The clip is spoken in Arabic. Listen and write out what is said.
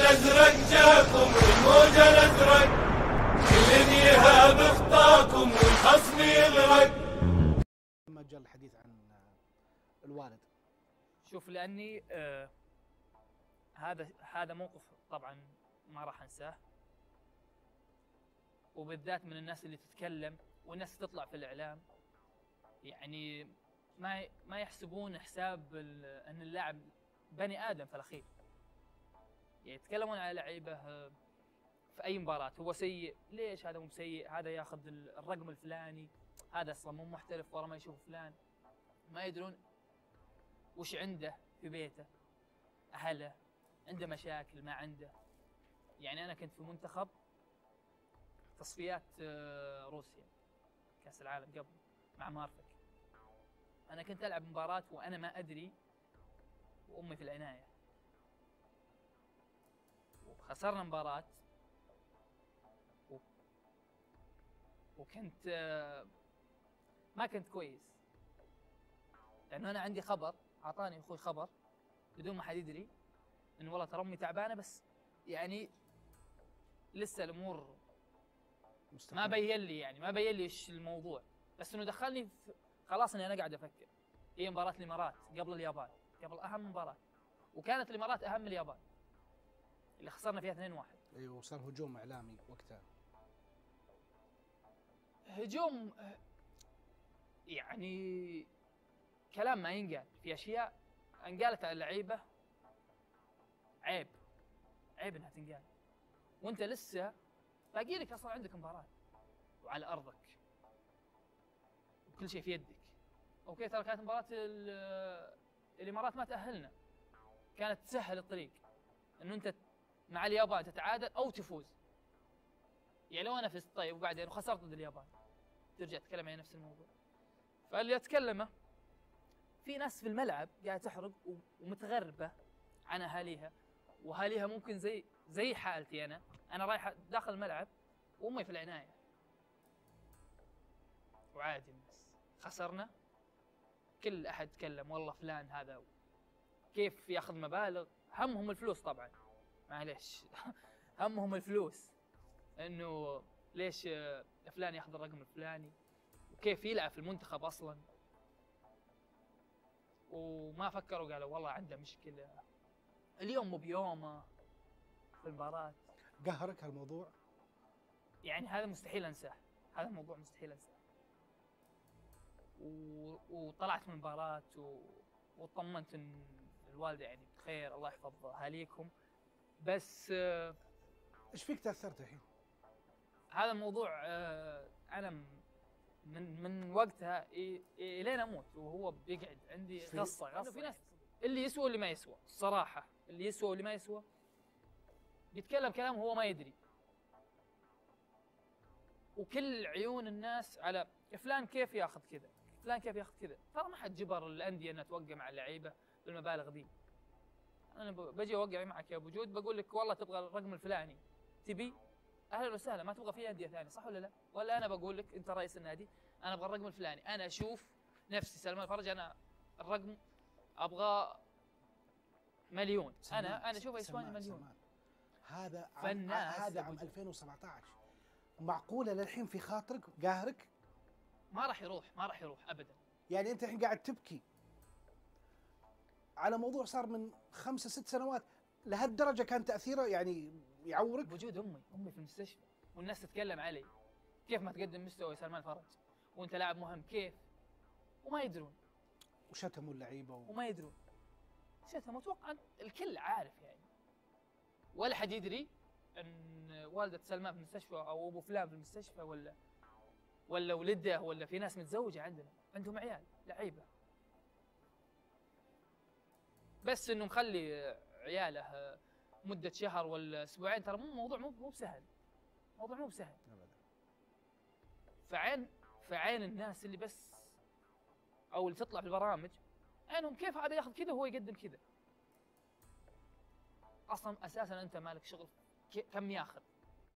الازرق جاكم الموجة الازرق، كل يهاب اخطاكم والخصم يغرق. لما جاء الحديث عن الوالد، شوف لاني هذا موقف طبعا ما راح انساه، وبالذات من الناس اللي تتكلم والناس تطلع في الاعلام، يعني ما يحسبون حساب ان اللاعب بني ادم في الاخير. يعني يتكلمون على لعيبه في اي مباراه هو سيء، ليش هذا مو سيء؟ هذا ياخذ الرقم الفلاني، هذا اصلا مو محترف ورا ما يشوف فلان. ما يدرون وش عنده في بيته، اهله عنده مشاكل ما عنده. يعني انا كنت في منتخب تصفيات روسيا كاس العالم قبل مع مارفك، انا كنت العب مباراه وانا ما ادري وامي في العنايه، وخسرنا مباراه وكنت ما كنت كويس، لانه انا عندي خبر، اعطاني اخوي خبر بدون ما حد يدري انه والله ترى امي تعبانه، بس يعني لسه الامور ما بين لي، يعني ما بين لي ايش الموضوع، بس انه دخلني في خلاص اني انا قاعد افكر. هي مباراه الامارات قبل اليابان، قبل اهم مباراه، وكانت الامارات اهم من اليابان اللي خسرنا فيها 2-1. ايوه، وصار هجوم اعلامي وقتها. هجوم يعني كلام ما ينقال، في اشياء انقالت على اللعيبه عيب انها تنقال، وانت لسه باقي لك اصلا عندك مباراه وعلى ارضك وكل شيء في يدك. اوكي ترى كانت مباراه الامارات ما تاهلنا، كانت تسهل الطريق انه انت مع اليابان تتعادل او تفوز. يعني لو انا فزت طيب وبعدين وخسرت ضد اليابان ترجع تتكلم عن نفس الموضوع. فاللي اتكلمه في ناس في الملعب قاعده تحرق ومتغربه عن اهاليها، واهاليها ممكن زي حالتي انا رايح داخل الملعب وامي في العنايه وعادي. الناس خسرنا كل احد تكلم والله فلان هذا كيف ياخذ مبالغ، همهم الفلوس طبعا معليش همهم الفلوس، انه ليش فلان ياخذ الرقم الفلاني وكيف يلعب في المنتخب اصلا، وما فكروا قالوا والله عنده مشكله اليوم مو بيومه في المباراه. قهرك هالموضوع؟ يعني هذا مستحيل انساه، هذا الموضوع مستحيل انساه. وطلعت من المباراه وطمنت ان الوالده يعني بخير، الله يحفظ اهاليكم. بس ايش فيك تاثرت الحين؟ هذا الموضوع انا من وقتها الين اموت وهو بيقعد عندي قصه. في ناس اللي يسوى واللي ما يسوى، الصراحه اللي يسوى واللي ما يسوى بيتكلم كلام هو ما يدري، وكل عيون الناس على فلان كيف ياخذ كذا، فلان كيف ياخذ كذا. ترى ما حد جبر الانديه انها توقع مع اللعيبه بالمبالغ دي. انا بجي اوقع معك يا ابو جود بقول لك والله تبغى الرقم الفلاني، تبي اهلا وسهلا، ما تبغى في انديه ثانيه، صح ولا لا؟ ولا انا بقول لك انت رئيس النادي انا ابغى الرقم الفلاني، انا اشوف نفسي سلمان الفرج انا الرقم ابغى مليون، انا اشوفه يسواني مليون. هذا عام 2017 معقوله للحين في خاطرك قاهرك؟ ما راح يروح ابدا. يعني انت الحين قاعد تبكي على موضوع صار من 5-6 سنوات، لهالدرجه كان تاثيره يعني يعورك؟ وجود امي في المستشفى والناس تتكلم علي كيف ما تقدم مستوى سلمان الفرج وانت لاعب مهم، كيف وما يدرون، وشتموا اللعيبه وما يدرون شتموا. اتوقع الكل عارف يعني، ولا حد يدري ان والده سلمان في المستشفى او ابو فلان في المستشفى ولا ولده، ولا في ناس متزوجه عندهم عيال لعيبه، بس انه مخلي عياله مده شهر ولا اسبوعين. ترى موضوع مو بسهل، موضوع مو بسهل ابدا. فعين الناس اللي بس او اللي تطلع في البرامج عينهم كيف هذا ياخذ كذا وهو يقدم كذا. اصلا اساسا انت مالك شغل كم ياخذ